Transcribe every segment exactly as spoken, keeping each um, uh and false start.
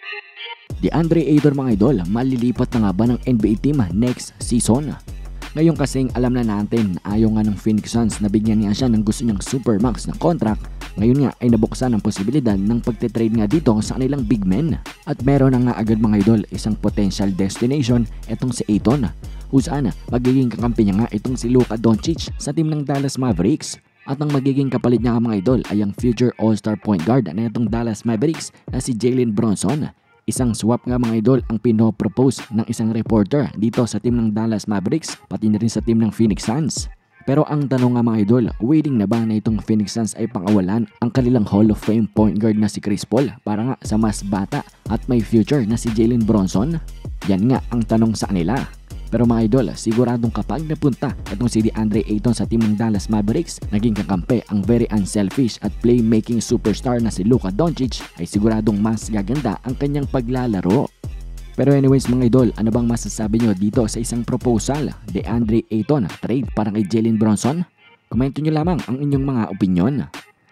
DeAndre Ayton mga idol, malilipat na nga ba ng N B A team next season? Ngayon kasing alam na natin na ayaw nga ng Phoenix Suns na bigyan niya siya ng gusto niyang supermax na contract. Ngayon nga ay nabuksan ang posibilidad ng pagtitrade nga dito sa kanilang big men. At meron na nga agad mga idol isang potential destination etong si Ayton. Usana, magiging kakampi niya nga itong si Luka Doncic sa team ng Dallas Mavericks. At ang magiging kapalit niya mga idol ay ang future all-star point guard na itong Dallas Mavericks na si Jalen Brunson. Isang swap nga mga idol ang pinopropose ng isang reporter dito sa team ng Dallas Mavericks pati na rin sa team ng Phoenix Suns. Pero ang tanong nga mga idol, willing na ba na itong Phoenix Suns ay pangawalan ang kanilang Hall of Fame point guard na si Chris Paul para nga sa mas bata at may future na si Jalen Brunson? Yan nga ang tanong sa kanila. Pero mga idol, siguradong kapag napunta itong si DeAndre Ayton sa team ng Dallas Mavericks, naging kakampi ang very unselfish at playmaking superstar na si Luka Doncic, ay siguradong mas gaganda ang kanyang paglalaro. Pero anyways mga idol, ano bang masasabi nyo dito sa isang proposal? DeAndre Ayton, trade para kay Jalen Brunson? Komento nyo lamang ang inyong mga opinyon.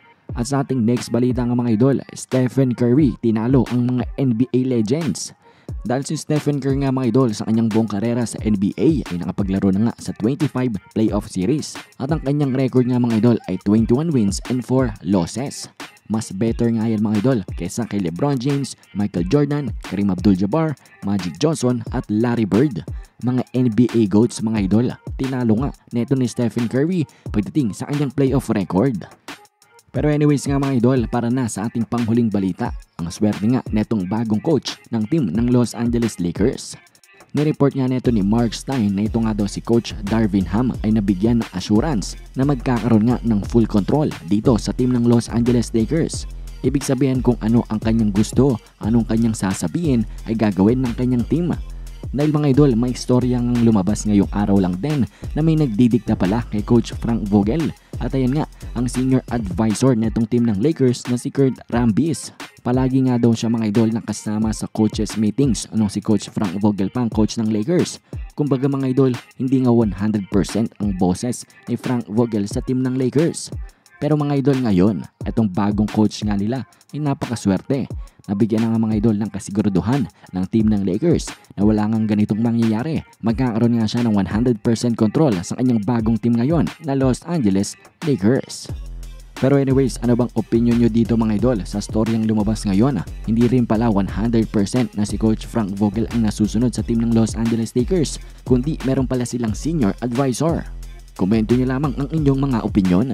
At sa ating next balita nga mga idol, Stephen Curry tinalo ang mga N B A legends. Dahil si Stephen Curry nga mga idol sa kanyang buong karera sa N B A ay nakapaglaro na nga sa twenty-five playoff series. At ang kanyang record nga mga idol ay twenty-one wins and four losses. Mas better nga yan mga idol kaysa kay LeBron James, Michael Jordan, Kareem Abdul-Jabbar, Magic Johnson at Larry Bird. Mga N B A GOATs mga idol. Tinalo nga neto ni Stephen Curry pagdating sa kanyang playoff record. Pero anyways nga mga idol, para na sa ating panghuling balita, ang swerte nga netong bagong coach ng team ng Los Angeles Lakers. Nireport nga neto ni Mark Stein na ito nga daw si Coach Darvin Ham ay nabigyan ng assurance na magkakaroon nga ng full control dito sa team ng Los Angeles Lakers. Ibig sabihin kung ano ang kanyang gusto, anong kanyang sasabihin ay gagawin ng kanyang team. Dahil mga idol, may istoryang lumabas ngayong araw lang din na may nagdidikta pala kay Coach Frank Vogel. At ayan nga, ang senior advisor netong team ng Lakers na si Kurt Rambis. Palagi nga daw siya mga idol nakasama sa coaches meetings anong si Coach Frank Vogel pang coach ng Lakers. Kumbaga mga idol, hindi nga one hundred percent ang boses ni Frank Vogel sa team ng Lakers. Pero mga idol ngayon, itong bagong coach nga nila ay napakaswerte. Nabigyan na nga mga idol ng kasiguraduhan ng team ng Lakers na wala ngang ganitong mangyayari. Magkakaroon nga siya ng one hundred percent control sa kanyang bagong team ngayon na Los Angeles Lakers. Pero anyways, ano bang opinion nyo dito mga idol sa storyang lumabas ngayon? Hindi rin pala one hundred percent na si Coach Frank Vogel ang nasusunod sa team ng Los Angeles Lakers, kundi meron pala silang senior advisor. Komento nyo lamang ang inyong mga opinion.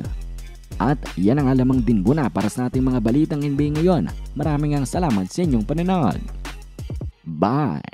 At yan ang alamang din muna para sa ating mga balitang N B A ngayon. Maraming ang salamat sa inyong panonood. Bye!